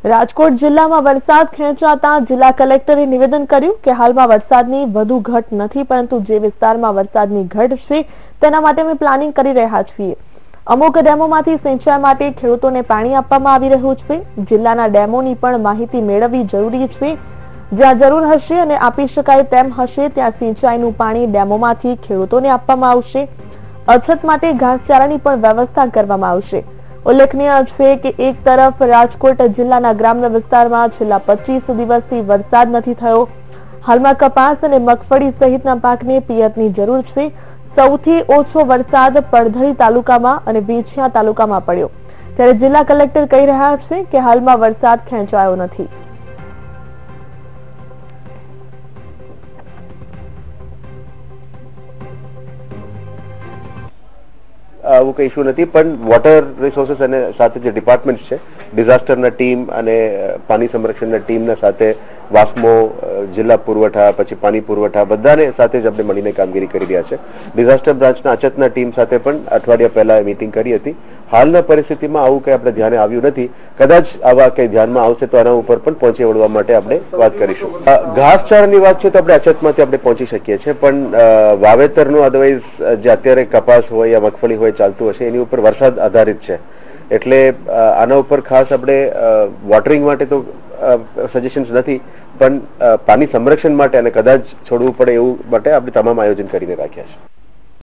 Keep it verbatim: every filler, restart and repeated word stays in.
રાજકોટ જિલ્લામાં વરસાદ ખેંચાતા જિલ્લા કલેક્ટરે નિવેદન કર્યું કે હાલમાં વરસાદની વધુ ઘટ નથી, પરંતુ જે વિસ્તારમાં વરસાદની ઘટ છે તેના માટે અમે પ્લાનિંગ કરી રહ્યા છીએ. અમુક ડેમોમાંથી સિંચાઈ માટે ખેડૂતોને પાણી આપવામાં આવી રહ્યું છે. જિલ્લાના ડેમોની પણ માહિતી મેળવવી જરૂરી છે. જ્યાં જરૂર હશે અને આપી શકાય તેમ હશે ત્યાં સિંચાઈનું પાણી ડેમોમાંથી ખેડૂતોને આપવામાં આવશે. અછત માટે ઘાસચારાની પણ વ્યવસ્થા કરવામાં આવશે. ઉલ્લેખનીય છે કે એક તરફ રાજકોટ જિલ્લાના ગ્રામ્ય વિસ્તારમાં છેલ્લા પચીસ દિવસથી વરસાદ નથી થયો. હાલમાં કપાસ અને મગફળી સહિતના પાકને પિયતની જરૂર છે. સૌથી ઓછો વરસાદ પડધરી તાલુકામાં અને વિછિયા તાલુકામાં પડ્યો, ત્યારે જિલ્લા કલેક્ટર કહી રહ્યા છે કે હાલમાં વરસાદ ખેંચાયો નથી. આવું કઈ ઇશ્યુ નથી, પણ વોટર રિસોર્સિસ અને સાથે જે ડિપાર્ટમેન્ટ છે, ડિઝાસ્ટરના ટીમ અને પાણી સંરક્ષણના ટીમના સાથે વાસ્મો, જિલ્લા પુરવઠા, પછી પાણી પુરવઠા બધાને સાથે જ આપણે મળીને કામગીરી કરી રહ્યા છે. ડિઝાસ્ટર બ્રાન્ચના અછતના ટીમ સાથે પણ અઠવાડિયા પહેલા મીટિંગ કરી હતી. હાલના પરિસ્થિતિમાં આવું કંઈ આપણે ધ્યાને આવ્યું નથી. કદાચ આવા કંઈ ધ્યાનમાં આવશે તો આના ઉપર પણ પહોંચી વળવા માટે આપણે વાત કરીશું. ઘાસચારાની વાત છે તો આપણે અછતમાંથી આપણે પહોંચી શકીએ છીએ, પણ વાવેતરનું અદરવાઇઝ જે અત્યારે કપાસ હોય યા મગફળી હોય ચાલતું હશે એની ઉપર વરસાદ આધારિત છે. એટલે આના ઉપર ખાસ આપણે વોટરિંગ માટે તો સજેશન્સ નથી, પણ પાણી સંરક્ષણ માટે અને કદાચ છોડવું પડે એવું માટે આપણે તમામ આયોજન કરીને રાખ્યા છે.